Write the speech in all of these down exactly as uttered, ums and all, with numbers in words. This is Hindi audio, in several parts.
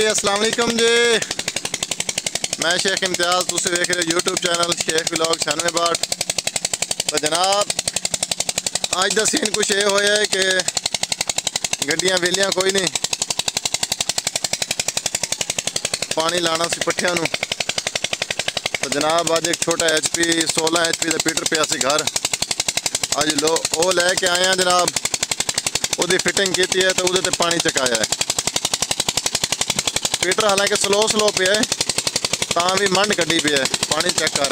अस्सलाम वालेकुम जी। मैं शेख इम्तियाज़, तुम देख रहे हो यूट्यूब चैनल शेख व्लॉग छियानवे बाट। तो जनाब अज का सीन कुछ ये होया है कि गड्डियां वेलियां कोई नहीं, पानी लाना सी पट्ठियां नूं। तो जनाब अज एक छोटा एच पी सोलह एच पी का पीटर पिया सी घर, अज लो वो लैके आए हैं जनाब। उसकी फिटिंग की है तो वो पानी चकाया है। पीटर हालांकि स्लो स्लो पे है, तां भी मंड कड्डी पे है। पानी चेक कर,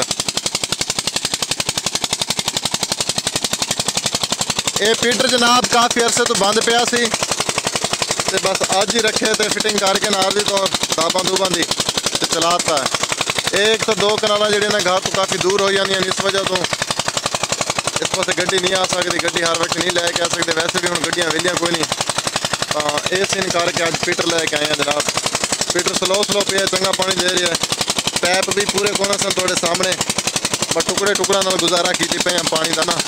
ये पीटर जनाब काफ़ी अरसे तो बंद पिया सी ते बस अज ही रखे तो फिटिंग करके नाल दी तो दाबा दूबा दी ते चलाता है। एक तो दो कनाल जी घर तो काफ़ी दूर हो जानी, इस वजह तो इस पास गड्डी नहीं आ सकती, गड्डी हर वक्त नहीं लैके आ सकते। वैसे भी हम गड्डियां वेलियां कोई नहीं, तो इस सीन करके अज पीटर लैके आए हैं जनाब। पीटर स्लो स्लो पे चंगा पानी दे रहा है, पैप भी पूरे कोने सन थोड़े सामने, पर टुकड़े टुकड़ा नाल गुजारा कीती पे हैं पानी का ना।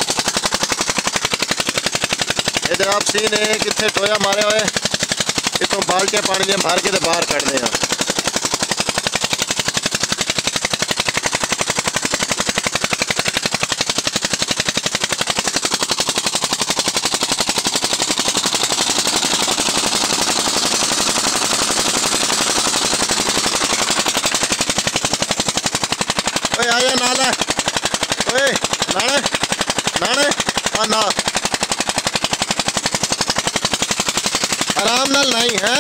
ये जनाब सीन है कितने टोया मारे हुए, इतों बाल्टियां पानी दियां भर के तो बाहर कढ़ने हैं। ओए आया नाला, ओए नाने नाने आ ना, आराम नाल नहीं है।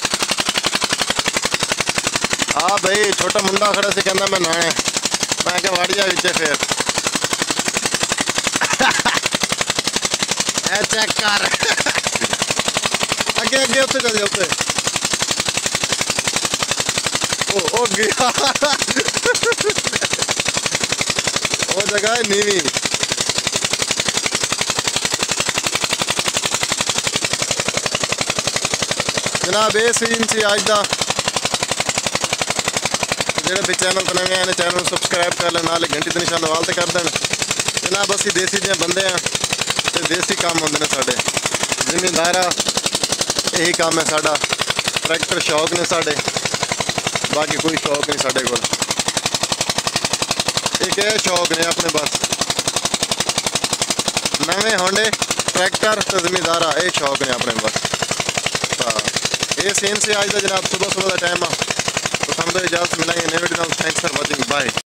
हाँ भाई छोटा मुंडा खड़ा से कहना मैं नाने, मैं क्या वाड़िया विचे फिर चेक कर अगे अगे उत्ते चल जाते ओ ओ गया वो जगह है नीवी। जनाब ये सीन सी अज का, जो भी चैनल पर नवे आए चैनल सबसक्राइब कर लें, नाले घंटी का निशान वाल ते कर दें। जनाब असी देसी जे बंदे हैं तो देसी काम होंगे ने साडे, जिमींदारा यही काम है साडा। ट्रैक्टर शौक ने साडे, बाकी कोई शौक नहीं साडे कोल। एक ये शौक ने अपने बस नवे होंडे ट्रैक्टर तो जिमींदारा, ये शौक ने अपने बस। ये सीन से आज का जनाब सुबह सुबह का टाइम आ, तो समझो इजाजत मिलेंगे नए video. Thanks for watching, bye.